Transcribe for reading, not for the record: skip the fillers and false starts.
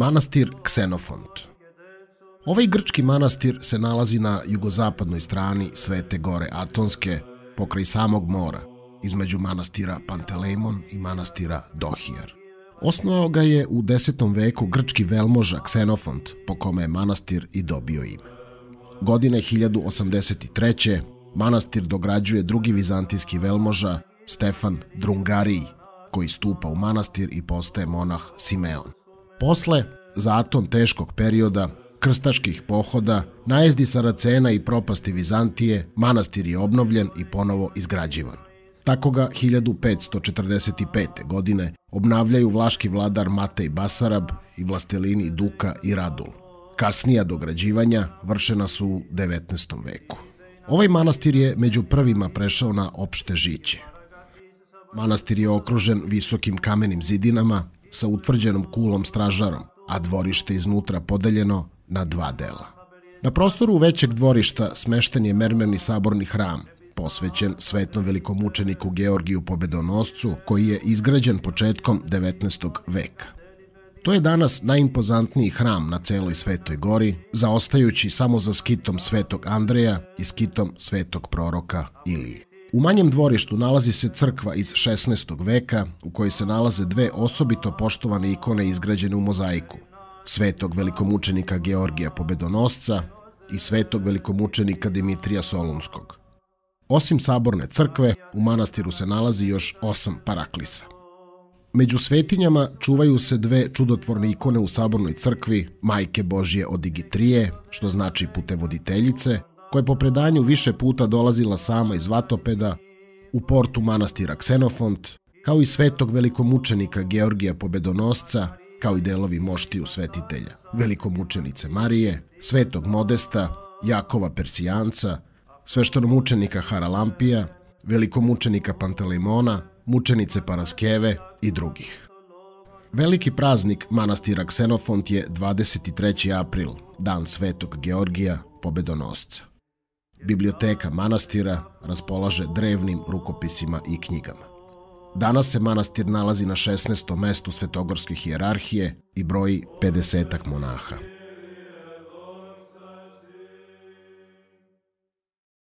Manastir Ksenofont. Ovaj grčki manastir se nalazi na jugozapadnoj strani Svete gore Atonske, pokraj samog mora, između manastira Pantelejmon i manastira Dohijar. Osnovao ga je u 10. veku grčki velmoža Ksenofont, po kome je manastir i dobio ime. Godine 1083. manastir dograđuje drugi vizantijski velmoža Stefan Drungarij, koji stupa u manastir i postaje monah Simeon. Posle, za Aton teškog perioda, krstaških pohoda, najezdi Saracena i propasti Vizantije, manastir je obnovljen i ponovo izgrađivan. Tako ga 1545. godine obnavljaju vlaški vladar Matej Basarab i vlastelini Duka i Radul. Kasnija dograđivanja vršena su u 19. veku. Ovaj manastir je među prvima prešao na opšte žiće. Manastir je okružen visokim kamenim zidinama sa utvrđenom kulom stražarom, a dvorište iznutra podeljeno na dva dela. Na prostoru većeg dvorišta smešten je mermerni saborni hram, posvećen svetom velikomučeniku Georgiju Pobedonoscu, koji je izgrađen početkom 19. veka. To je danas najimpozantniji hram na celoj Svetoj gori, zaostajući samo za skitom Svetog Andreja i skitom svetog proroka Ilije. U manjem dvorištu nalazi se crkva iz 16. veka u kojoj se nalaze dve osobito poštovane ikone izgrađene u mozaiku, svetog velikomučenika Georgija Pobedonosca i svetog velikomučenika Dimitrija Solunskog. Osim saborne crkve, u manastiru se nalazi još 8 paraklisa. Među svetinjama čuvaju se dve čudotvorne ikone u sabornoj crkvi Majke Božje Odigitrije, što znači putevoditeljice, koja je po predanju više puta dolazila sama iz Vatopeda u portu manastira Ksenofont, kao i svetog velikomučenika Georgija Pobedonosca, kao i delovi moštiju svetitelja, velikomučenice Marije, svetog Modesta, Jakova Persijanca, sveštenomučenika Haralampija, velikomučenika Pantelejmona, mučenice Paraskeve i drugih. Veliki praznik manastira Ksenofont je 23. april, dan svetog Georgija Pobedonosca. Biblioteka manastira raspolaže drevnim rukopisima i knjigama. Danas se manastir nalazi na 16. mestu svetogorske hijerarhije i broji 50 monaha.